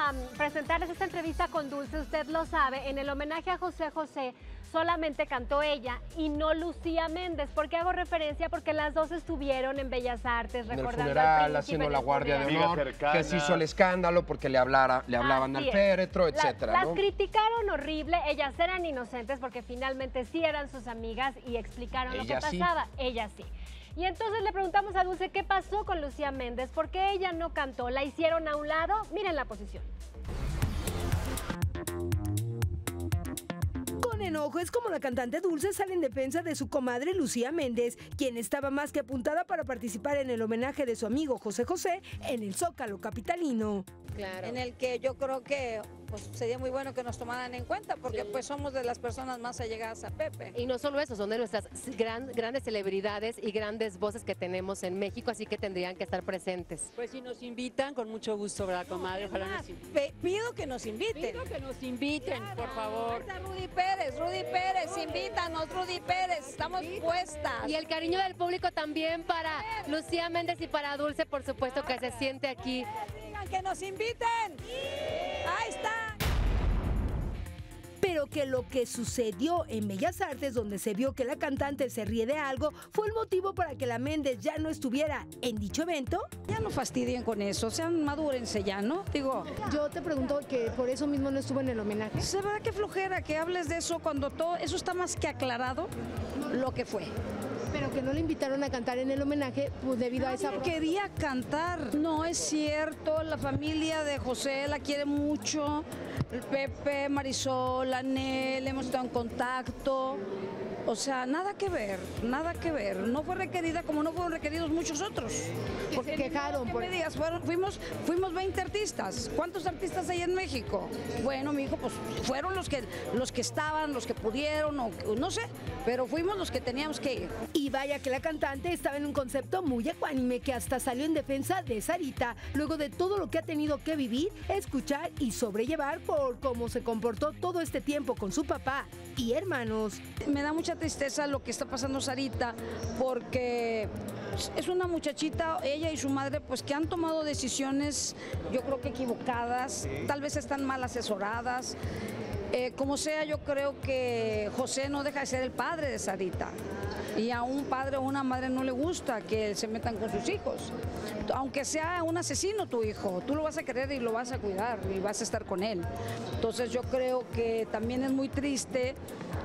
presentarles esta entrevista con Dulce, usted lo sabe, en el homenaje a José José solamente cantó ella y no Lucía Méndez. ¿Por qué hago referencia? Porque las dos estuvieron en Bellas Artes, recordando en el funeral, al príncipe, haciendo la guardia de honor, cercanas, que se hizo el escándalo porque le hablaban al féretro, etcétera, Las ¿no? criticaron horrible, ellas eran inocentes porque finalmente sí eran sus amigas y explicaron lo que pasaba. Ella sí. Y entonces le preguntamos a Dulce qué pasó con Lucía Méndez, por qué ella no cantó, la hicieron a un lado. Miren la posición. Con enojo es como la cantante Dulce sale en defensa de su comadre Lucía Méndez, quien estaba más que apuntada para participar en el homenaje de su amigo José José en el Zócalo capitalino. Claro. En el que yo creo que pues, sería muy bueno que nos tomaran en cuenta porque pues somos de las personas más allegadas a Pepe. Y no solo eso, son de nuestras grandes celebridades y grandes voces que tenemos en México, así que tendrían que estar presentes. Pues si nos invitan, con mucho gusto, ¿verdad, comadre? Ojalá nos inviten. Pido que nos inviten. Pido que nos inviten, por favor. Rudy Pérez, invítanos, Rudy Pérez, estamos puestas. Y el cariño del público también para Lucía Méndez y para Dulce, por supuesto, que se siente aquí. ¡Que nos inviten! ¡Ahí está! Pero que lo que sucedió en Bellas Artes, donde se vio que la cantante se ríe de algo, fue el motivo para que la Méndez ya no estuviera en dicho evento. Ya no fastidien con eso, sean madúrense ya, ¿no? Digo, yo te pregunto que por eso mismo no estuvo en el homenaje. Se verá qué flojera que hables de eso cuando todo eso está más que aclarado lo que fue. Pero que no le invitaron a cantar en el homenaje pues, debido a esa... Quería cantar. No es cierto, la familia de José la quiere mucho. Pepe, Marisol, Anel, hemos estado en contacto. O sea, nada que ver, nada que ver. No fue requerida como no fueron requeridos muchos otros. Porque se quejaron. ¿Qué me digas? Fuimos 20 artistas. ¿Cuántos artistas hay en México? Bueno, mi hijo, pues fueron los que estaban, los que pudieron, o no sé, pero fuimos los que teníamos que ir. Y vaya que la cantante estaba en un concepto muy ecuánime que hasta salió en defensa de Sarita, luego de todo lo que ha tenido que vivir, escuchar y sobrellevar por cómo se comportó todo este tiempo con su papá y hermanos. Me da mucha tristeza lo que está pasando Sarita, porque es una muchachita, ella y su madre, pues que han tomado decisiones, yo creo que equivocadas, tal vez están mal asesoradas. Como sea, yo creo que José no deja de ser el padre de Sarita. Y a un padre o una madre no le gusta que se metan con sus hijos. Aunque sea un asesino tu hijo, tú lo vas a querer y lo vas a cuidar y vas a estar con él. Entonces yo creo que también es muy triste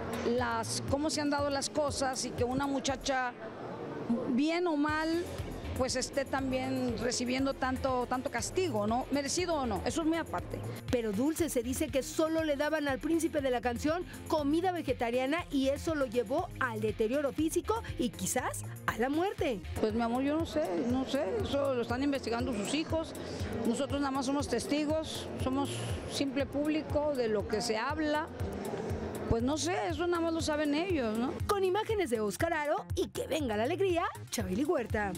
cómo se han dado las cosas y que una muchacha, bien o mal, pues esté también recibiendo tanto castigo, ¿no? Merecido o no, eso es muy aparte. Pero Dulce se dice que solo le daban al príncipe de la canción comida vegetariana y eso lo llevó al deterioro físico y quizás a la muerte. Pues mi amor, yo no sé, eso lo están investigando sus hijos. Nosotros nada más somos testigos, somos simple público de lo que se habla. Pues no sé, eso nada más lo saben ellos, ¿no? Con imágenes de Óscar Aro y que venga la alegría, Chabeli Huerta.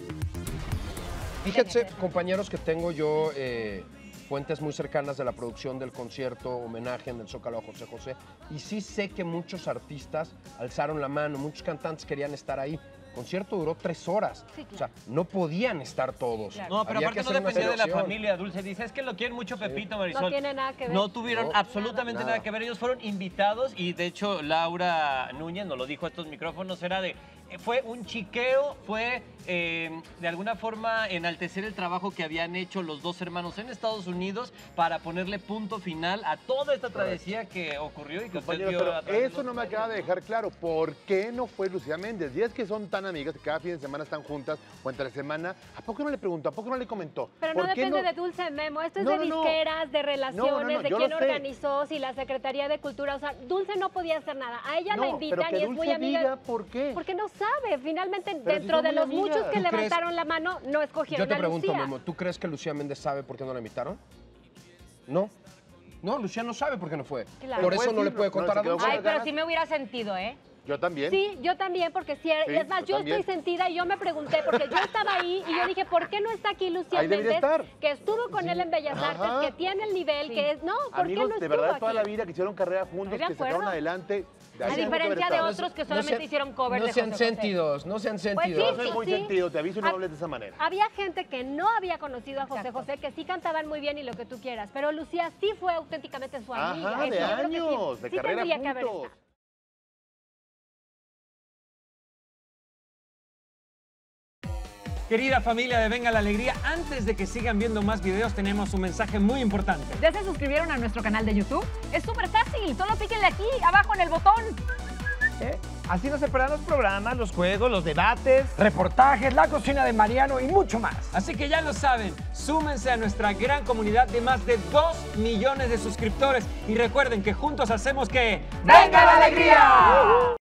Fíjense, compañeros, que tengo yo fuentes muy cercanas de la producción del concierto homenaje en el Zócalo a José José, y sí sé que muchos artistas alzaron la mano, muchos cantantes querían estar ahí. El concierto duró 3 horas, sí, claro. O sea, no podían estar todos. Claro. No, pero aparte no dependía de la familia. Dulce dice, es que lo quieren mucho Pepito, Marisol. No tiene nada que ver. No tuvieron absolutamente nada que ver. Ellos fueron invitados y de hecho Laura Núñez nos lo dijo a estos micrófonos, era de... Fue un chiqueo, fue de alguna forma enaltecer el trabajo que habían hecho los dos hermanos en Estados Unidos para ponerle punto final a toda esta travesía que ocurrió y que usted vio. Pero eso no me acaba de dejar claro, ¿por qué no fue Lucía Méndez? Y es que son tan amigas que cada fin de semana están juntas o entre semana, ¿a poco no le preguntó? ¿A poco no le comentó? Pero no depende de Dulce, Memo, esto es de disqueras, de relaciones, de quién organizó, si la Secretaría de Cultura, o sea, Dulce no podía hacer nada. A ella la invitan y es muy amiga. Diga, ¿por qué? Porque no sabe, finalmente dentro de los muchos que levantaron la mano, no escogieron a Lucía. Yo te pregunto, Memo, ¿tú crees que Lucía Méndez sabe por qué no la invitaron? No. No, Lucía no sabe por qué no fue. Claro. Por eso no le puede contar a Dulce. Ay, pero sí me hubiera sentido, ¿eh? Yo también. Sí, yo también, porque sí, es más, yo estoy sentida y yo me pregunté, porque yo estaba ahí y yo dije, ¿por qué no está aquí Lucía Méndez? Que estuvo con él en Bellas Artes, que tiene el nivel, que es, no, ¿por qué no estuvo de verdad, aquí? toda la vida que hicieron carrera juntos, que sacaron adelante. A diferencia de otros que solamente hicieron cover de José José. No sean sentidos. Yo soy muy sentido, te aviso y no hables de esa manera. Había gente que no había conocido a José José, que sí cantaban muy bien y lo que tú quieras, pero Lucía sí fue auténticamente su amiga. Ajá, de años, de carrera juntos. Querida familia de Venga la Alegría, antes de que sigan viendo más videos, tenemos un mensaje muy importante. ¿Ya se suscribieron a nuestro canal de YouTube? Es súper fácil, solo píquenle aquí, abajo en el botón. Así no se perderán los programas, los juegos, los debates, reportajes, la cocina de Mariano y mucho más. Así que ya lo saben, súmense a nuestra gran comunidad de más de 2 millones de suscriptores y recuerden que juntos hacemos que... ¡Venga la Alegría!